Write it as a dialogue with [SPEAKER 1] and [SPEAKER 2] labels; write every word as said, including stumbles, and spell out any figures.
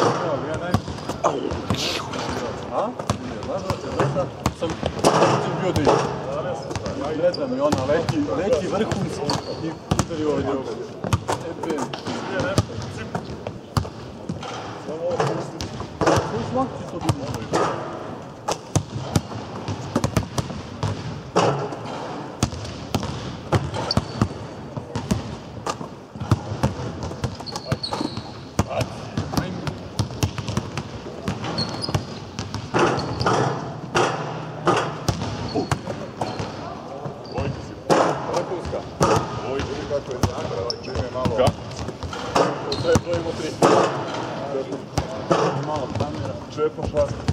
[SPEAKER 1] A? Zašto sam bio da ići. Gledam i ona leti, leti vrhunski i udari ovaj drugo. Eben. Svaki će to biti.
[SPEAKER 2] Čepno šast.